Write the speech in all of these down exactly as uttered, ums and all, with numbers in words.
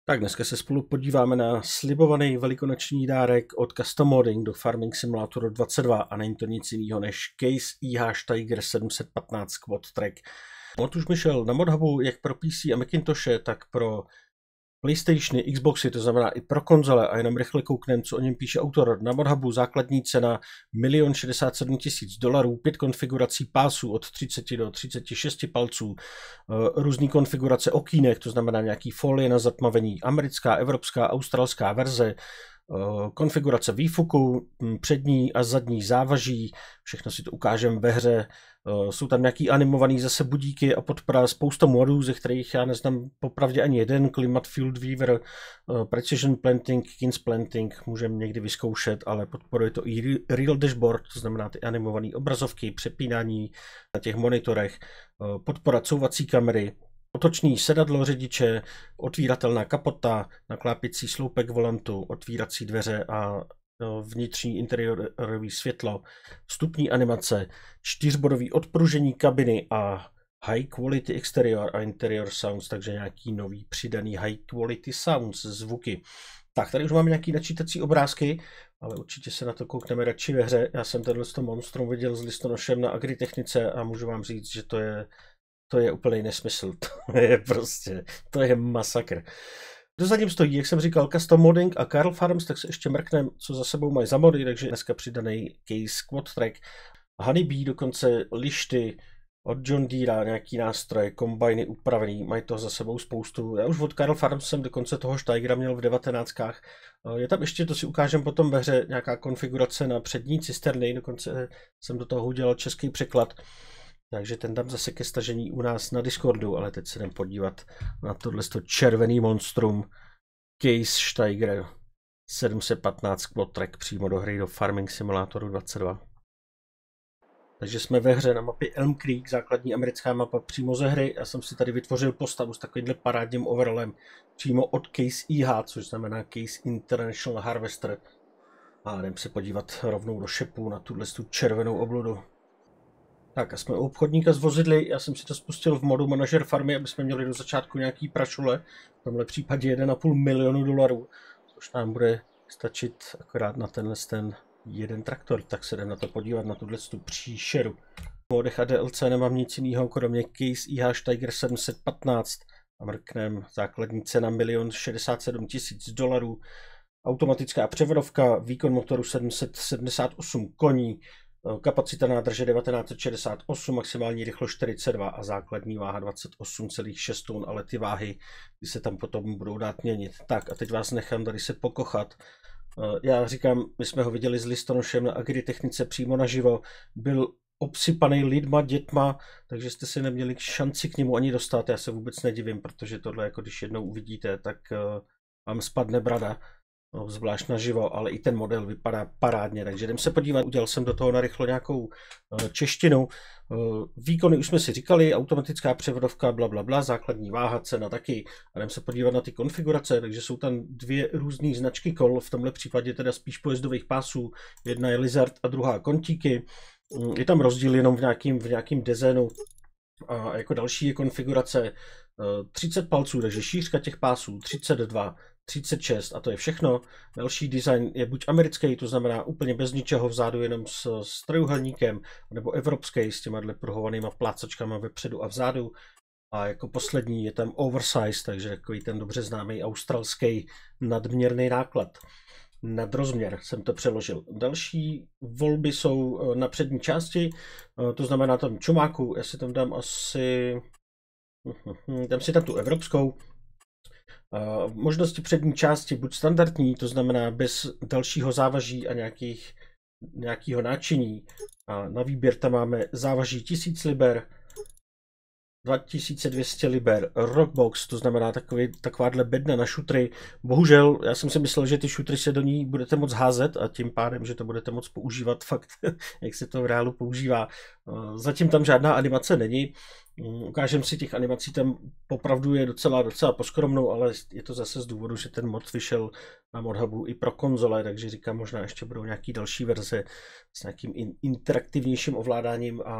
Tak dneska se spolu podíváme na slibovaný velikonoční dárek od Custom Modding do Farming Simulatoru dvacet dva a není to nic jiného než Case I H Tiger sedm set patnáct Quad Track. Mod už mi šel na ModHubu jak pro P C a Macintoshe, tak pro PlayStationy, Xboxy, to znamená i pro konzole, a jenom rychle kouknem, co o něm píše autor. Na ModHubu základní cena milion šedesát sedm tisíc dolarů, pět konfigurací pásů od třicet do třiceti šesti palců, různý konfigurace okýnek, to znamená nějaký folie na zatmavení, americká, evropská, australská verze, konfigurace výfuku, přední a zadní závaží, všechno si to ukážeme ve hře. Jsou tam nějaký animovaný zase budíky a podpora spousta modů, ze kterých já neznám popravdě ani jeden. Climate Field Weaver, Precision Planting, Kins Planting můžeme někdy vyzkoušet, ale podporuje to i Real Dashboard, to znamená ty animované obrazovky, přepínání na těch monitorech, podpora couvací kamery, otočný sedadlo řidiče, otvíratelná kapota, naklápěcí sloupek volantu, otvírací dveře a vnitřní interiérový světlo, vstupní animace, čtyřbodový odpružení kabiny a high quality exterior a interior sounds, takže nějaký nový přidaný high quality sounds, zvuky. Tak, tady už máme nějaký načítací obrázky, ale určitě se na to koukneme radši ve hře. Já jsem tenhle monstrum viděl s listonošem na Agritechnice a můžu vám říct, že to je To je úplný nesmysl, to je prostě, to je masakr. Kdo za ním stojí, jak jsem říkal, Custom Modding a Carl Farms, tak se ještě mrknem, co za sebou mají za mody, takže dneska přidaný Case Quad Track, Honeybee, dokonce lišty od John Deere, nějaký nástroje, kombajny upravený, mají toho za sebou spoustu. Já už od Carl Farms jsem dokonce toho Steigera měl v devatenáctkách. Je tam ještě, to si ukážem potom ve hře, nějaká konfigurace na přední cisterny, dokonce jsem do toho udělal český překlad. Takže ten dám zase ke stažení u nás na Discordu, ale teď se jdem podívat na tohle červený monstrum Case Steiger sedm set patnáct Quad Track přímo do hry do Farming Simulatoru dvacet dva. Takže jsme ve hře na mapě Elm Creek, základní americká mapa přímo ze hry. Já jsem si tady vytvořil postavu s takovýmhle parádním overallem přímo od Case I H, což znamená Case International Harvester. A jdem se podívat rovnou do šepu na tuhle červenou obludu. Tak a jsme u obchodníka s vozidly, já jsem si to spustil v modu manažer farmy, aby jsme měli do začátku nějaký pračule, v tomhle případě jeden a půl milionu dolarů, což nám bude stačit akorát na tenhle ten jeden traktor, tak se jdem na to podívat, na tuhle tu příšeru. V modech a D L C nemám nic jiného, kromě Case I H Tiger sedm set patnáct a mrknem základní cena milion šedesát sedm tisíc dolarů, automatická převodovka, výkon motoru sedm set sedmdesát osm koní, kapacita nádrže devatenáct set šedesát osm, maximální rychlost čtyřicet dva a základní váha dvacet osm celá šest tun, ale ty váhy ty se tam potom budou dát měnit. Tak a teď vás nechám tady se pokochat. Já říkám, my jsme ho viděli s listonošem na Agritechnice přímo naživo, byl obsypaný lidma, dětma, takže jste si neměli šanci k němu ani dostat. Já se vůbec nedivím, protože tohle, jako když jednou uvidíte, tak vám spadne brada. No, zvlášť naživo, ale i ten model vypadá parádně, takže jdem se podívat. Udělal jsem do toho narychlo nějakou uh, češtinu. Uh, výkony už jsme si říkali, automatická převodovka, bla, bla, bla, základní váha, cena taky. A jdem se podívat na ty konfigurace, takže jsou tam dvě různé značky kol, v tomhle případě teda spíš pojezdových pásů. Jedna je Lizard a druhá kontíky. Um, je tam rozdíl jenom v nějakým, v nějakým designu. A jako další je konfigurace uh, třicet palců, takže šířka těch pásů třicet dva, třicet šest a to je všechno. Další design je buď americký, to znamená úplně bez ničeho vzadu, jenom s, s trojuhelníkem, nebo evropský s těma pruhovanýma plácačkama vepředu a vzadu. A jako poslední je tam oversize, takže takový ten dobře známý australský nadměrný náklad. Nadrozměr jsem to přeložil. Další volby jsou na přední části, to znamená tam čumáku, já si tam dám asi, dám si tam tu evropskou. Uh, možnosti přední části buď standardní, to znamená bez dalšího závaží a nějakých, nějakého náčiní. A na výběr tam máme závaží tisíc liber, dva tisíce dvě stě liber, rockbox, to znamená takový, takováhle bedna na šutry. Bohužel, já jsem si myslel, že ty šutry se do ní budete moc házet a tím pádem, že to budete moc používat fakt, jak se to v reálu používá. Zatím tam žádná animace není. Ukážem si, těch animací tam opravdu je docela, docela poskromnou, ale je to zase z důvodu, že ten mod vyšel na ModHubu i pro konzole, takže říkám, možná ještě budou nějaký další verze s nějakým interaktivnějším ovládáním a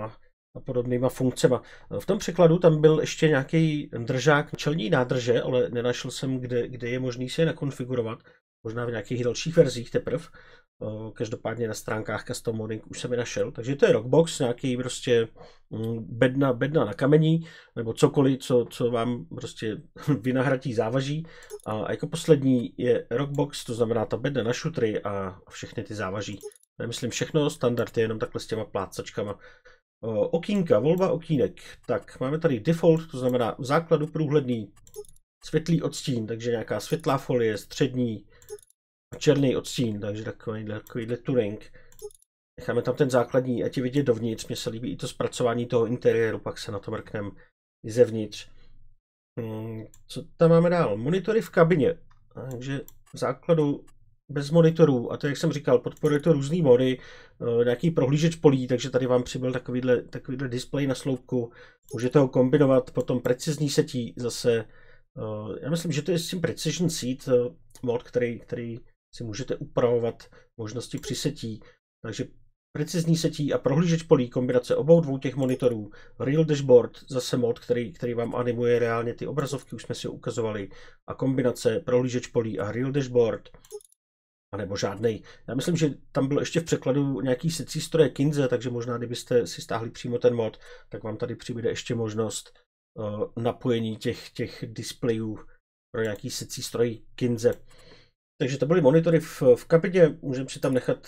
a podobnýma funkcema. V tom překladu tam byl ještě nějaký držák čelní nádrže, ale nenašel jsem, kde, kde je možný si je nakonfigurovat. Možná v nějakých dalších verzích teprve. Každopádně na stránkách Custom Modding už jsem je našel. Takže to je Rockbox, nějaký prostě bedna, bedna na kamení, nebo cokoliv, co, co vám prostě vynahradí závaží. A jako poslední je Rockbox, to znamená ta bedna na šutry a všechny ty závaží. Nemyslím všechno, standard je jenom takhle s těma plácačkama. Okýnka, volba okýnek. Tak, máme tady default, to znamená v základu průhledný světlý odstín, takže nějaká světlá folie, střední, černý odstín, takže takovýhle, takovýhle tuning. Necháme tam ten základní, ať je vidět dovnitř. Mně se líbí i to zpracování toho interiéru, pak se na to mrkneme i zevnitř. Hmm, co tam máme dál? Monitory v kabině. Takže v základu bez monitorů, a to, jak jsem říkal, podporuje to různý mody, nějaký prohlížeč polí, takže tady vám přibyl takovýhle, takovýhle displej na sloupku. Můžete ho kombinovat, potom precizní setí zase. Já myslím, že to je s tím Precision Seat mod, který, který si můžete upravovat možnosti při setí. Takže precizní setí a prohlížeč polí, kombinace obou dvou těch monitorů. Real Dashboard, zase mod, který, který vám animuje reálně ty obrazovky, už jsme si ho ukazovali. A kombinace prohlížeč polí a Real Dashboard. A nebo žádnej. Já myslím, že tam bylo ještě v překladu nějaký secí stroje Kinze, takže možná, kdybyste si stáhli přímo ten mod, tak vám tady přibude ještě možnost uh, napojení těch, těch displejů pro nějaký secí stroj Kinze. Takže to byly monitory v, v kabině, můžeme si tam nechat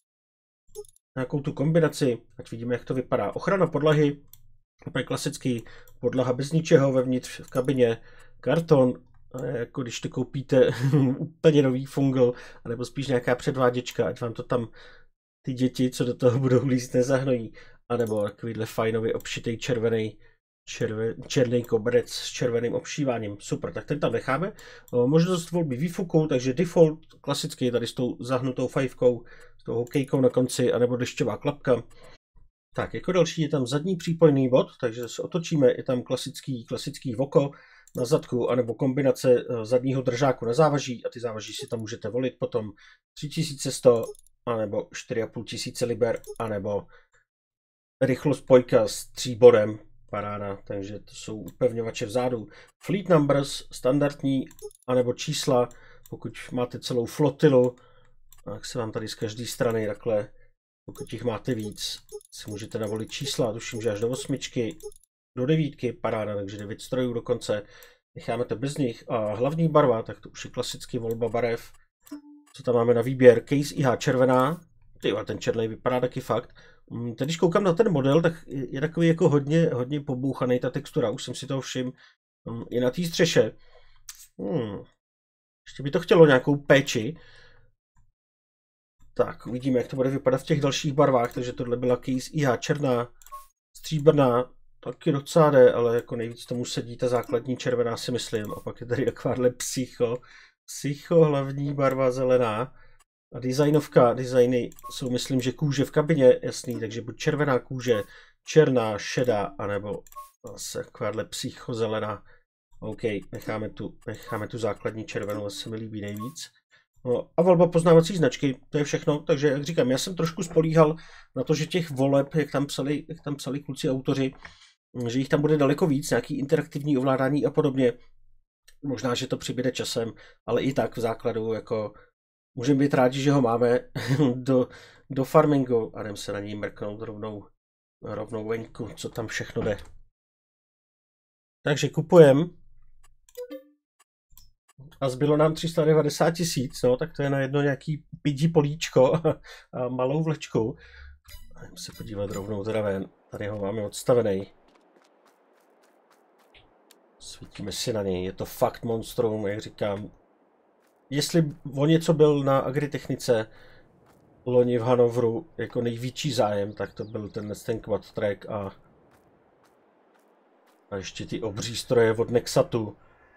nějakou tu kombinaci, ať vidíme, jak to vypadá. Ochrana podlahy, úplně klasický, podlaha bez ničeho vevnitř v kabině, karton, jako když to koupíte úplně nový fungl, anebo spíš nějaká předváděčka, ať vám to tam ty děti, co do toho budou líst, nezahnojí, anebo takovýhle fajnově obšitej červený červe, černý koberec s červeným obšíváním. Super, tak ten tam necháme. Možnost volby výfuku, takže default, klasicky tady s tou zahnutou fajfkou, s tou hokejkou na konci, anebo dešťová klapka. Tak, jako další je tam zadní přípojný bod, takže se otočíme, je tam klasický, klasický voko na zadku, anebo kombinace zadního držáku na závaží, a ty závaží si tam můžete volit potom tři tisíce sto, anebo čtyři a půl tisíce liber, anebo rychlost spojka s tříbodem, paráda, takže to jsou upevňovače vzadu. Fleet numbers, standardní, anebo čísla, pokud máte celou flotilu, tak se vám tady z každé strany takhle, pokud jich máte víc, si můžete navolit čísla, tuším, že až do osmičky, do devítky, paráda, takže devět strojů dokonce, necháme to bez nich. A hlavní barva, tak to už je klasicky volba barev. Co tam máme na výběr? Case I H červená, tyjo, ten černý vypadá taky fakt. Teď, když koukám na ten model, tak je takový jako hodně, hodně pobouchaný ta textura, už jsem si toho všiml. I na té střeše. Hmm. Ještě by to chtělo nějakou péči. Tak, uvidíme, jak to bude vypadat v těch dalších barvách, takže tohle byla Case I H černá, stříbrná, taky docela jde, ale jako nejvíc tomu sedí ta základní červená, si myslím. A pak je tady takováhle psycho, psycho hlavní barva zelená. A designovka, designy jsou, myslím, že kůže v kabině, jasný, takže buď červená kůže, černá, šedá, anebo zase takováhle psycho zelená. OK, necháme tu, necháme tu základní červenou, se mi líbí nejvíc. No, a volba poznávací značky, to je všechno, takže jak říkám, já jsem trošku spolíhal na to, že těch voleb, jak tam psali, jak tam psali kluci autoři, že jich tam bude daleko víc, nějaký interaktivní ovládání a podobně. Možná, že to přibude časem, ale i tak v základu jako můžeme být rádi, že ho máme do, do farmingu a jdem se na něj mrknout rovnou, rovnou venku, co tam všechno jde. Takže kupujeme. A zbylo nám tři sta devadesát tisíc, no, tak to je na jedno nějaký pidí políčko a, a malou vlečku. Jdem se podívat rovnou teda ven. Tady ho máme odstavený. Svítíme si na něj, je to fakt monstrum, jak říkám. Jestli o něco byl na agritechnice loni v Hanovru jako největší zájem, tak to byl tenhle ten quad track a, a ještě ty obří stroje od Nexatu.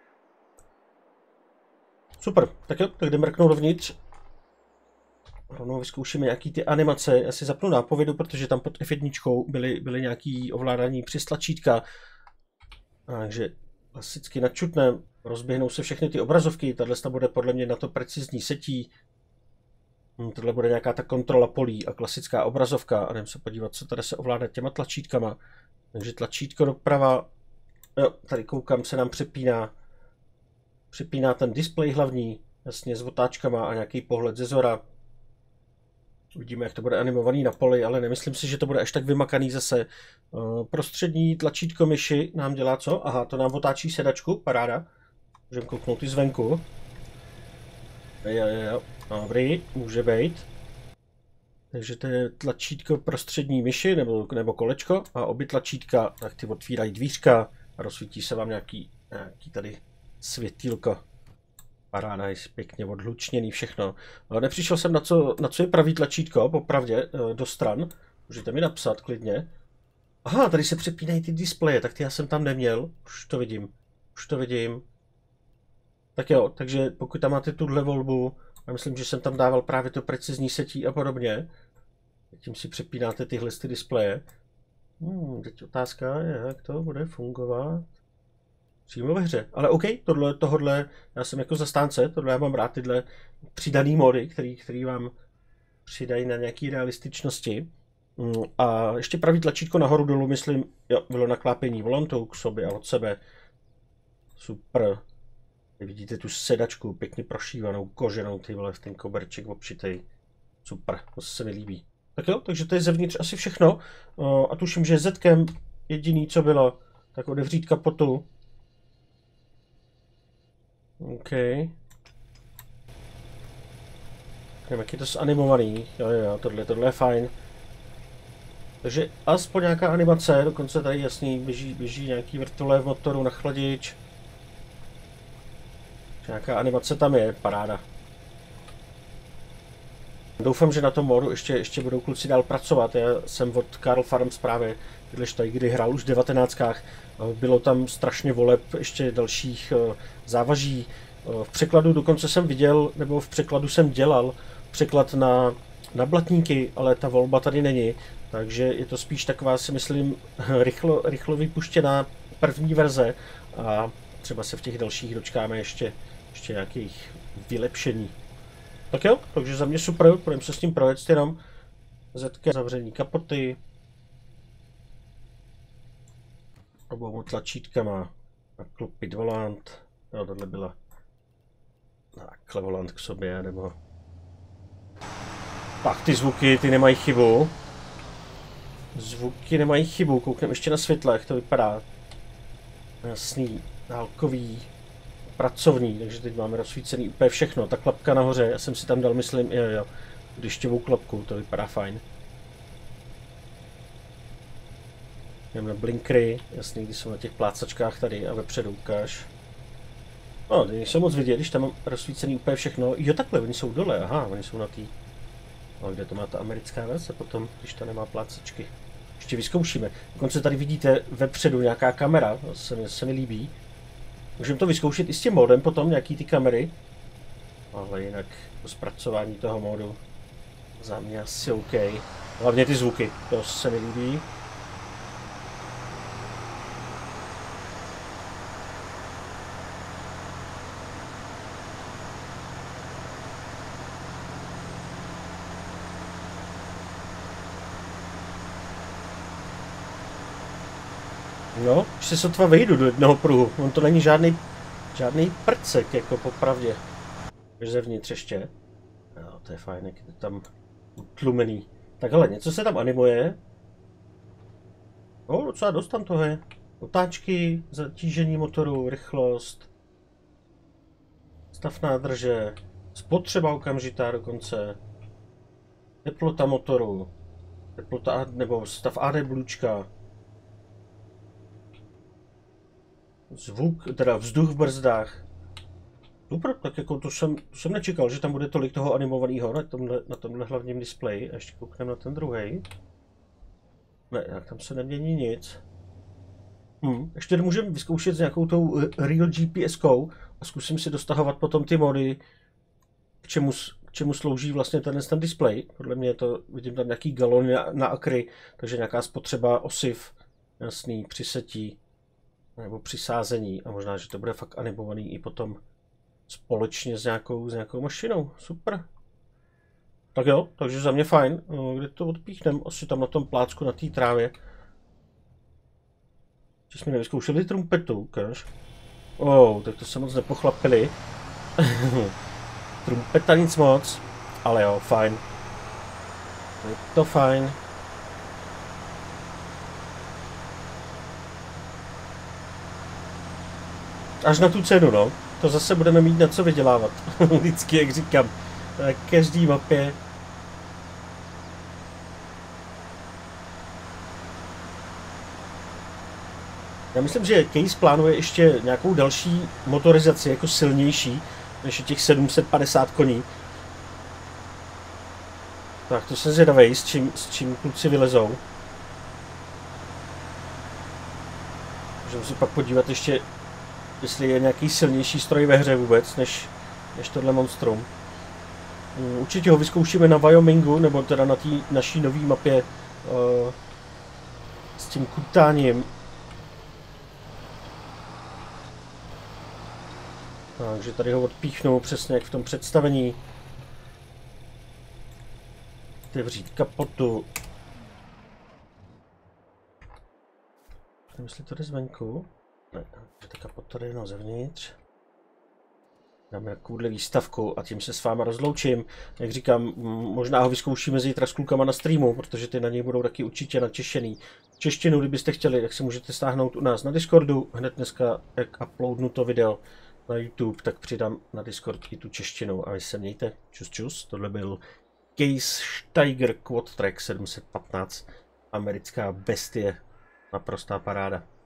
Super, tak jo, tak jdeme mrknout dovnitř. Rovnou vyzkoušíme nějaký ty animace. Já si zapnu nápovědu, protože tam pod F jedna byly, byly nějaký ovládání přes tlačítka. Takže klasicky načutneme, rozběhnou se všechny ty obrazovky. Tahle bude podle mě na to precizní setí. Tohle bude nějaká ta kontrola polí a klasická obrazovka. A jdem se podívat, co tady se ovládá těma tlačítkama. Takže tlačítko doprava, jo, tady koukám, se nám přepíná, přepíná ten displej hlavní, jasně s otáčkama a nějaký pohled ze zora. Uvidíme, jak to bude animovaný na poli, ale nemyslím si, že to bude až tak vymakaný zase. Prostřední tlačítko myši nám dělá co? Aha, to nám otáčí sedačku, paráda. Můžeme kouknout i zvenku. Jo, jo, jo. Dobrý, může být. Takže to je tlačítko prostřední myši nebo, nebo kolečko a obě tlačítka, tak ty otvírají dvířka a rozsvítí se vám nějaký, nějaký tady světýlko. Paráda, je pěkně odhlučněný všechno. Nepřišel jsem na co, na co je pravý tlačítko, popravdě, do stran. Můžete mi napsat klidně. Aha, tady se přepínají ty displeje, tak ty já jsem tam neměl. Už to vidím, už to vidím. Tak jo, takže pokud tam máte tuhle volbu, já myslím, že jsem tam dával právě to precizní setí a podobně. Tím si přepínáte tyhle ty displeje. Hmm, teď otázka je, jak to bude fungovat přímo ve hře. Ale OK, tohle, tohle, já jsem jako zastánce, tohle já mám rád, tyhle přidaný mody, který, který vám přidají na nějaký realističnosti. A ještě pravý tlačítko nahoru dolů, myslím, jo, bylo naklápění volantou k sobě a od sebe. Super. Vidíte tu sedačku, pěkně prošívanou, koženou, ty vole, v ten koberček obšitej. Super, to se mi líbí. Tak jo, takže to je zevnitř asi všechno. A tuším, že Zetkem jediný, co bylo, tak odevřít kapotu. OK. Nevím, jak je to zanimovaný. Jo, jo, tohle, tohle je fajn. Takže aspoň nějaká animace, dokonce tady jasný, běží, běží nějaký vrtule v motoru na chladič. Nějaká animace tam je, paráda. Doufám, že na tom modu ještě, ještě budou kluci dál pracovat. Já jsem od Karl Farms právě, kdy hrál už v devatenáctkách. Bylo tam strašně voleb, ještě dalších závaží. V překladu dokonce jsem viděl, nebo v překladu jsem dělal překlad na, na blatníky, ale ta volba tady není. Takže je to spíš taková, si myslím, rychlo, rychlo vypuštěná první verze. A třeba se v těch dalších dočkáme ještě, ještě nějakých vylepšení. Tak jo, takže za mě super, půjdeme se s tím projet jenom. Zetke, zavření kapoty. Obou tlačítkama naklopit volant. Jo, tohle byla takhle volant k sobě, nebo... Tak, ty zvuky, ty nemají chybu. Zvuky nemají chybu, koukneme ještě na světle, jak to vypadá. Jasný, dálkový, pracovní, takže teď máme rozsvícený úplně všechno. Ta klapka nahoře, já jsem si tam dal, myslím, jo, jo, dyšťovou klapku, to vypadá fajn. Jdeme na blinkry, jasný, když jsou na těch plácačkách tady a vepředu ukáž. No, nejsou moc vidět, když tam mám rozsvícený úplně všechno. Jo, takhle, oni jsou dole, aha, oni jsou na tý. A kde to má ta americká verze potom, když ta nemá plácačky. Ještě vyzkoušíme. Dokonce tady vidíte vepředu nějaká kamera, to se mi, se mi líbí. Můžeme to vyzkoušet i s tím modem potom, nějaký ty kamery. Ale jinak to zpracování toho modu za mě asi OK. Hlavně ty zvuky, to se mi líbí. No, už se sotva vejdu do jednoho pruhu. On to není žádný, žádný prcek, jako popravdě. Takže zevnitř ještě. Jo, to je fajn, jak je to tam utlumený. Tak hele, něco se tam animuje. O, docela dost tam toho je. Otáčky, zatížení motoru, rychlost. Stav nádrže. Spotřeba okamžitá dokonce. Teplota motoru. Teplota, nebo stav A D blůčka. Zvuk, teda vzduch v brzdách. Super, tak jako to jsem, to jsem nečekal, že tam bude tolik toho animovaného na tomhle, na tomhle hlavním displeji. A ještě koukneme na ten druhý. Ne, tak tam se nemění nic. Hm, ještě můžeme vyzkoušet s nějakou tou Real G P S kou a zkusím si dostahovat potom ty mody, k čemu, k čemu slouží vlastně ten, ten display. Podle mě je to, vidím tam nějaký galony na, na akry, takže nějaká spotřeba osiv, jasný, přisetí. Nebo přisázení a možná, že to bude fakt animovaný i potom společně s nějakou, s nějakou mašinou. Super. Tak jo, takže za mě fajn. Kde to odpíchnem? Asi tam na tom plácku, na té trávě. Že jsme nevyzkoušeli trumpetu, ukáž. Oh, tak to se moc nepochlapili. Trumpeta nic moc. Ale jo, fajn. Je to fajn. Až na tu cenu, no. To zase budeme mít na co vydělávat. Vždycky, jak říkám. Na každý mapě. Já myslím, že Case plánuje ještě nějakou další motorizaci, jako silnější, než je těch sedm set padesát koní. Tak to jsem zvědavej, s čím, s čím kluci vylezou. Můžeme si pak podívat ještě, jestli je nějaký silnější stroj ve hře vůbec, než, než tohle monstrum. Určitě ho vyzkoušíme na Wyomingu, nebo teda na té naší nové mapě uh, s tím kutáním. Takže tady ho odpíchnu přesně jak v tom představení. Otevřít kapotu. Nevím, jestli to jde zvenku. Ne, ta kapota jde jenom zevnitř. Dáme takovouhle výstavku a tím se s váma rozloučím. Jak říkám, možná ho vyzkoušíme zítra s klukama na streamu, protože ty na něj budou taky určitě natěšený. Češtinu, kdybyste chtěli, tak si můžete stáhnout u nás na Discordu. Hned dneska, jak uploadnu to video na YouTube, tak přidám na Discord i tu češtinu a vy se mějte. Čus čus, tohle byl Case Steiger Quad Track sedm set patnáct, americká bestie, naprostá paráda.